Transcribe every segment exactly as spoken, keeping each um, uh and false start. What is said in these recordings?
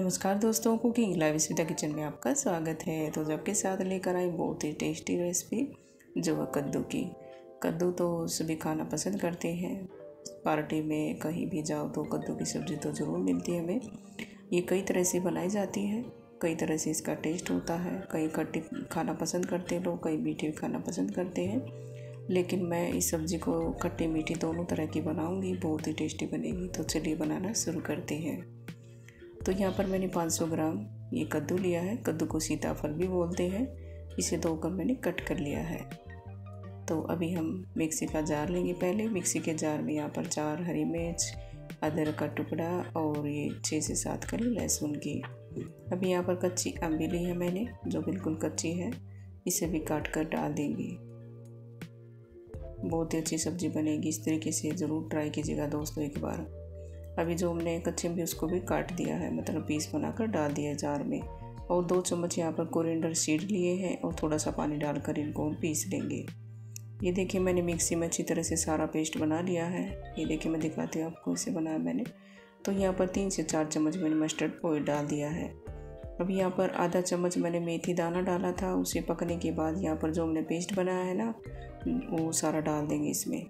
नमस्कार दोस्तों, cooking live Smita kitchen में आपका स्वागत है। तो जब के साथ लेकर आई बहुत ही टेस्टी रेसिपी जो है कद्दू की। कद्दू तो सभी खाना पसंद करते हैं। पार्टी में कहीं भी जाओ तो कद्दू की सब्ज़ी तो ज़रूर मिलती है हमें। ये कई तरह से बनाई जाती है, कई तरह से इसका टेस्ट होता है। कई खट्टी खाना पसंद करते हैं लोग, कई मीठी खाना पसंद करते हैं। लेकिन मैं इस सब्ज़ी को खट्टी मीठी दोनों तरह की बनाऊँगी, बहुत ही टेस्टी बनेगी। तो चलिए बनाना शुरू करते हैं। तो यहाँ पर मैंने पाँच सौ ग्राम ये कद्दू लिया है। कद्दू को सीताफल भी बोलते हैं। इसे धोकर मैंने कट कर लिया है। तो अभी हम मिक्सी का जार लेंगे। पहले मिक्सी के जार में यहाँ पर चार हरी मिर्च, अदरक का टुकड़ा और ये छः से सात कली लहसुन की। अभी यहाँ पर कच्ची अम्बी ली है मैंने, जो बिल्कुल कच्ची है। इसे भी काट कर डाल देंगे। बहुत ही अच्छी सब्ज़ी बनेगी। इस तरीके से ज़रूर ट्राई कीजिएगा दोस्तों एक बार। अभी जो हमने कच्चे भी उसको भी काट दिया है, मतलब पीस बनाकर डाल दिया है जार में। और दो चम्मच यहाँ पर कोरिएंडर सीड लिए हैं और थोड़ा सा पानी डालकर इनको हम पीस लेंगे। ये देखिए मैंने मिक्सी में अच्छी तरह से सारा पेस्ट बना लिया है। ये देखिए मैं दिखाती हूँ आपको, इसे बनाया मैंने। तो यहाँ पर तीन से चार चम्मच मैंने मस्टर्ड ऑयल डाल दिया है। अभी यहाँ पर आधा चम्मच मैंने मेथी दाना डाला था। उसे पकने के बाद यहाँ पर जो हमने पेस्ट बनाया है ना, वो सारा डाल देंगे इसमें।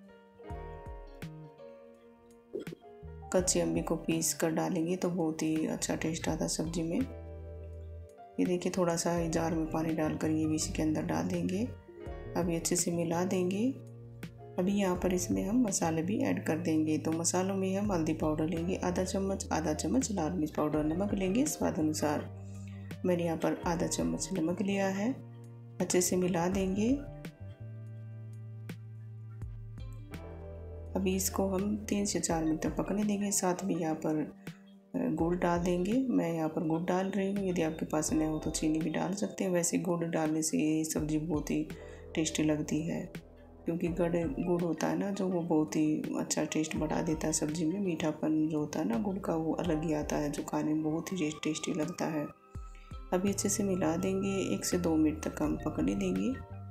कच्ची अम्बी को पीस कर डालेंगे तो बहुत ही अच्छा टेस्ट आता है सब्ज़ी में। ये देखिए थोड़ा सा जार में पानी डालकर ये भी इसी के अंदर डाल देंगे। अभी अच्छे से मिला देंगे। अभी यहाँ पर इसमें हम मसाले भी ऐड कर देंगे। तो मसालों में हम हल्दी पाउडर लेंगे आधा चम्मच, आधा चम्मच लाल मिर्च पाउडर, नमक लेंगे स्वाद अनुसार। मैंने यहाँ पर आधा चम्मच नमक लिया है। अच्छे से मिला देंगे। अभी इसको हम तीन से चार मिनट तक पकने देंगे। साथ में यहाँ पर गुड़ डाल देंगे। मैं यहाँ पर गुड़ डाल रही हूँ। यदि आपके पास नहीं हो तो चीनी भी डाल सकते हैं। वैसे गुड़ डालने से ये सब्ज़ी बहुत ही टेस्टी लगती है, क्योंकि गड़ गुड़ होता है ना जो, वो बहुत ही अच्छा टेस्ट बढ़ा देता है सब्ज़ी में। मीठापन जो होता है ना गुड़ का, वो अलग ही आता है, जो खाने में बहुत ही टेस्टी लगता है। अभी अच्छे से मिला देंगे। एक से दो मिनट तक हम पकने देंगे।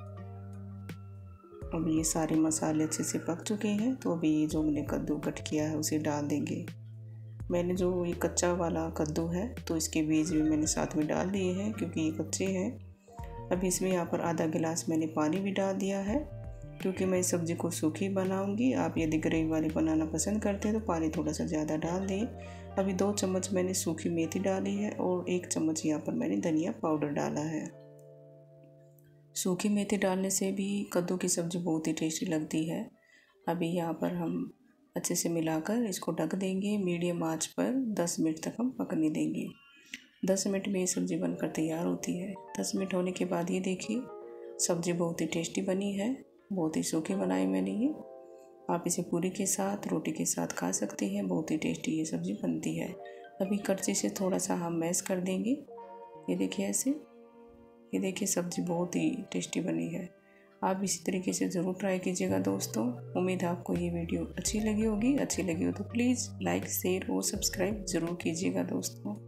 अब ये सारे मसाले अच्छे से पक चुके हैं। तो अभी ये जो हमने कद्दू कट किया है उसे डाल देंगे। मैंने जो ये कच्चा वाला कद्दू है तो इसके बीज भी मैंने साथ में डाल दिए हैं, क्योंकि ये कच्चे हैं। अभी इसमें यहाँ पर आधा गिलास मैंने पानी भी डाल दिया है, क्योंकि मैं इस सब्ज़ी को सूखी बनाऊंगी। आप यदि ग्रेवी वाली बनाना पसंद करते हैं तो पानी थोड़ा सा ज़्यादा डाल दें। अभी दो चम्मच मैंने सूखी मेथी डाली है और एक चम्मच यहाँ पर मैंने धनिया पाउडर डाला है। सूखी मेथी डालने से भी कद्दू की सब्ज़ी बहुत ही टेस्टी लगती है। अभी यहाँ पर हम अच्छे से मिलाकर इसको ढक देंगे। मीडियम आंच पर दस मिनट तक हम पकने देंगे। दस मिनट में ये सब्ज़ी बनकर तैयार होती है। दस मिनट होने के बाद ये देखिए सब्ज़ी बहुत ही टेस्टी बनी है। बहुत ही सूखी बनाई मैंने ये। आप इसे पूरी के साथ, रोटी के साथ खा सकते हैं। बहुत ही टेस्टी ये सब्ज़ी बनती है। अभी करछी से थोड़ा सा हम मैश कर देंगे। ये देखिए ऐसे। ये देखिए सब्ज़ी बहुत ही टेस्टी बनी है। आप इसी तरीके से ज़रूर ट्राई कीजिएगा दोस्तों। उम्मीद है आपको ये वीडियो अच्छी लगी होगी। अच्छी लगी हो तो प्लीज़ लाइक, शेयर और सब्सक्राइब ज़रूर कीजिएगा दोस्तों।